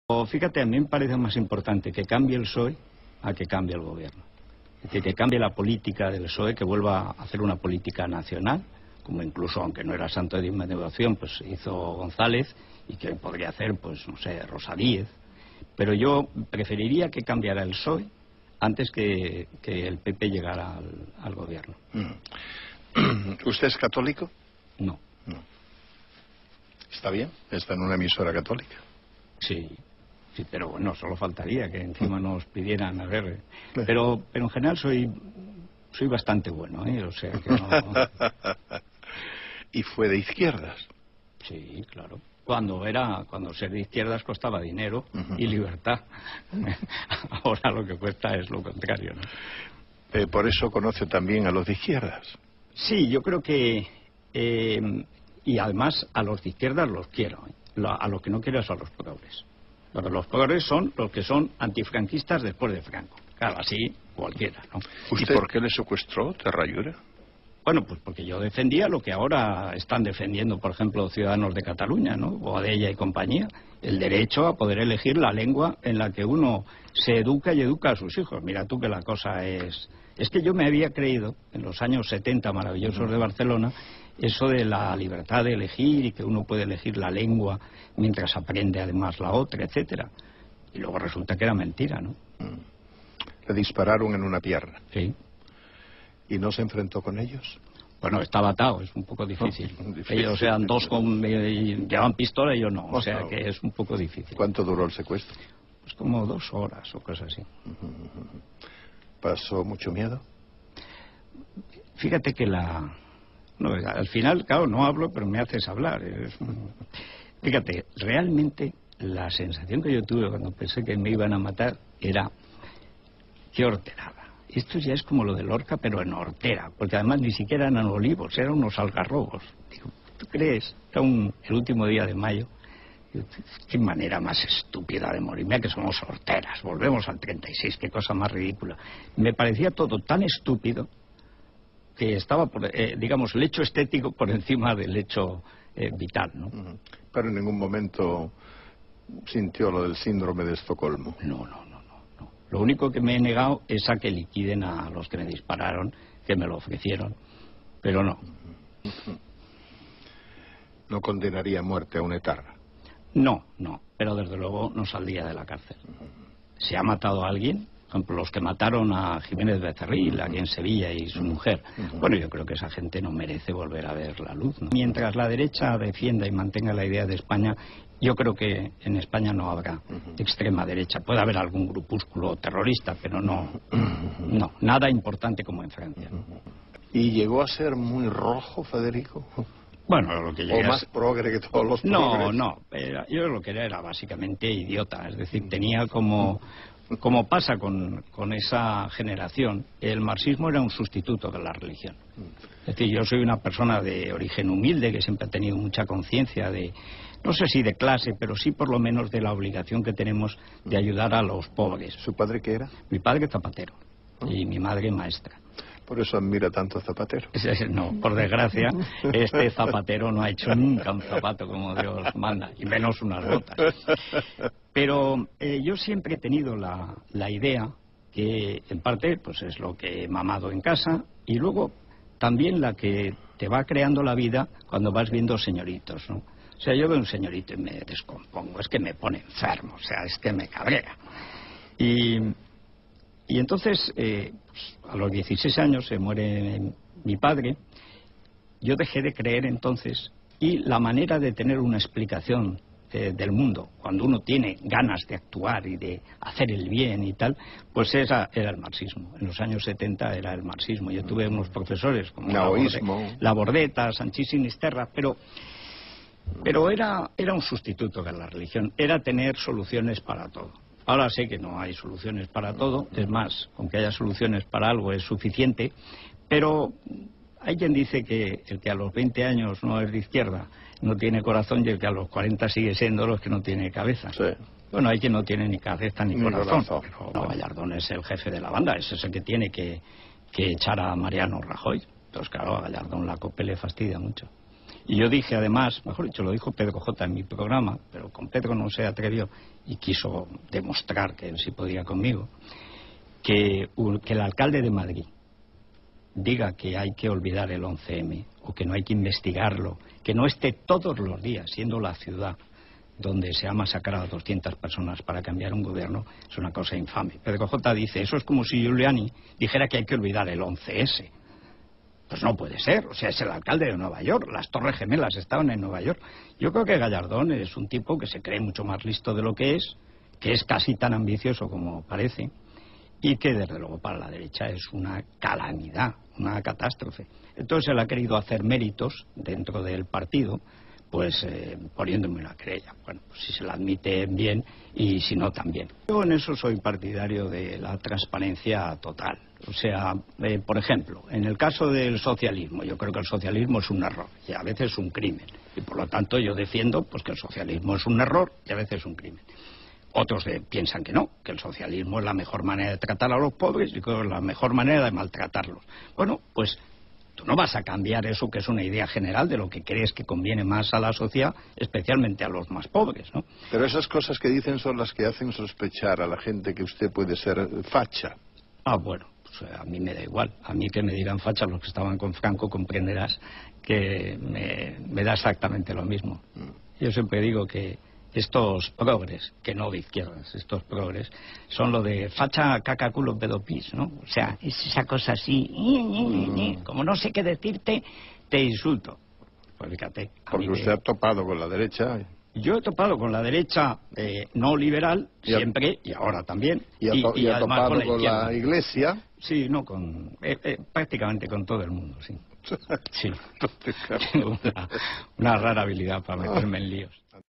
O fíjate, a mí me parece más importante que cambie el PSOE a que cambie el gobierno. Es decir, que cambie la política del PSOE, que vuelva a hacer una política nacional, como incluso, aunque no era santo de mi devoción, pues hizo González, y que podría hacer, pues no sé, Rosa Díez. Pero yo preferiría que cambiara el PSOE antes que el PP llegara al gobierno. ¿Usted es católico? No. No. ¿Está bien? ¿Está en una emisora católica? Sí, sí, pero bueno, solo faltaría que encima nos pidieran, a ver. Pero en general soy bastante bueno, ¿eh? O sea que no... ¿Y fue de izquierdas? Sí, claro. Cuando ser de izquierdas costaba dinero y libertad. Ahora lo que cuesta es lo contrario, ¿no? Por eso conoce también a los de izquierdas. Sí, yo creo que... y además a los de izquierdas los quiero. A los que no quiero es a los progres. Los progres son los que son antifranquistas después de Franco. Claro, así cualquiera, ¿no? ¿Y por qué le secuestró Terrayura? Bueno, pues porque yo defendía lo que ahora están defendiendo, por ejemplo, Ciudadanos de Cataluña, ¿no? Boadella y compañía, el derecho a poder elegir la lengua en la que uno se educa y educa a sus hijos. Mira tú que la cosa es... Es que yo me había creído, en los años 70 maravillosos de Barcelona, eso de la libertad de elegir y que uno puede elegir la lengua mientras aprende además la otra, etcétera. Y luego resulta que era mentira, ¿no? Le dispararon en una pierna. Sí. ¿Y no se enfrentó con ellos? Bueno, estaba atado, es un poco difícil. Difícil. Ellos eran dos llevaban pistola y yo no, o sea que es un poco difícil. ¿Cuánto duró el secuestro? Pues como 2 horas o cosas así. ¿Pasó mucho miedo? Fíjate que no, al final, claro, no hablo, pero me haces hablar. Fíjate, realmente la sensación que yo tuve cuando pensé que me iban a matar era... ¡Qué horterada! Esto ya es como lo de Lorca, pero en hortera, porque además ni siquiera eran olivos, eran unos algarrobos. Digo, ¿tú crees? Era el último día de mayo. Digo, qué manera más estúpida de morir. Mira que somos horteras, volvemos al 36, qué cosa más ridícula. Me parecía todo tan estúpido que estaba, digamos, el hecho estético por encima del hecho vital, ¿no? Pero en ningún momento sintió lo del síndrome de Estocolmo. No. Lo único que me he negado es a que liquiden a los que me dispararon, que me lo ofrecieron, pero no. ¿No condenaría a muerte a un etarra? No, pero desde luego no saldría de la cárcel. ¿Se ha matado a alguien? Por ejemplo, los que mataron a Jiménez Becerril, aquí en Sevilla, y su mujer. Bueno, yo creo que esa gente no merece volver a ver la luz, ¿no? Mientras la derecha defienda y mantenga la idea de España, yo creo que en España no habrá extrema derecha. Puede haber algún grupúsculo terrorista, pero no, nada importante como en Francia. ¿Y llegó a ser muy rojo, Federico? Bueno, lo que ¿O más progre que todos los progres? No, yo lo que era básicamente idiota. Es decir, tenía como pasa con esa generación, el marxismo era un sustituto de la religión. Es decir, yo soy una persona de origen humilde que siempre ha tenido mucha conciencia de, no sé si de clase, pero sí por lo menos de la obligación que tenemos de ayudar a los pobres. ¿Su padre qué era? Mi padre zapatero y mi madre maestra. Por eso admira tanto a Zapatero. No, por desgracia, este zapatero no ha hecho nunca un zapato como Dios manda, y menos unas botas. Pero yo siempre he tenido la idea que, en parte, pues es lo que he mamado en casa, y luego también la que te va creando la vida cuando vas viendo señoritos, ¿no? O sea, yo veo un señorito y me descompongo, es que me pone enfermo, o sea, es que me cabrea. Y entonces, a los 16 años se muere mi padre. Yo dejé de creer entonces, y la manera de tener una explicación del mundo, cuando uno tiene ganas de actuar y de hacer el bien y tal, pues era el marxismo. En los años 70 era el marxismo. Yo tuve unos profesores como Labordeta, Sanchís Sinisterra, pero era un sustituto de la religión, era tener soluciones para todo. Ahora sé que no hay soluciones para todo, es más, aunque haya soluciones para algo es suficiente, pero hay quien dice que el que a los 20 años no es de izquierda no tiene corazón, y el que a los 40 sigue siendo los que no tiene cabeza. Sí. Bueno, hay quien no tiene ni cabeza ni corazón. Pero no, Gallardón es el jefe de la banda, es el que tiene que echar a Mariano Rajoy. Entonces, claro, a Gallardón la COPE le fastidia mucho. Y yo dije además, mejor dicho, lo dijo Pedro J. en mi programa, pero con Pedro no se atrevió y quiso demostrar que él sí podía conmigo, que el alcalde de Madrid diga que hay que olvidar el 11M o que no hay que investigarlo, que no esté todos los días siendo la ciudad donde se ha masacrado a 200 personas para cambiar un gobierno, es una cosa infame. Pedro J. dice, eso es como si Giuliani dijera que hay que olvidar el 11S. Pues no puede ser, o sea, es el alcalde de Nueva York, las Torres Gemelas estaban en Nueva York. Yo creo que Gallardón es un tipo que se cree mucho más listo de lo que es casi tan ambicioso como parece, y que desde luego para la derecha es una calamidad, una catástrofe. Entonces él ha querido hacer méritos dentro del partido, pues poniéndome una querella. Bueno, pues si se la admite bien y si no también. Yo en eso soy partidario de la transparencia total. O sea, por ejemplo, en el caso del socialismo, yo creo que el socialismo es un error y a veces es un crimen. Y por lo tanto yo defiendo pues que el socialismo es un error y a veces es un crimen. Otros piensan que no, que el socialismo es la mejor manera de tratar a los pobres y que es la mejor manera de maltratarlos. Bueno, pues tú no vas a cambiar eso que es una idea general de lo que crees que conviene más a la sociedad, especialmente a los más pobres, ¿no? Pero esas cosas que dicen son las que hacen sospechar a la gente que usted puede ser facha. Ah, bueno, pues a mí me da igual. A mí que me digan facha los que estaban con Franco, comprenderás que me da exactamente lo mismo. Yo siempre digo que estos progres, que no de izquierdas, estos progres, son lo de facha, caca, culo, pedo, pis, ¿no? O sea, es esa cosa así, como no sé qué decirte, te insulto. Pues fíjate. Porque usted ha topado con la derecha. Yo he topado con la derecha no liberal, siempre, y ahora también. Y ha topado con la Iglesia. Sí, no, prácticamente con todo el mundo, sí. Sí. Tengo una rara habilidad para meterme en líos.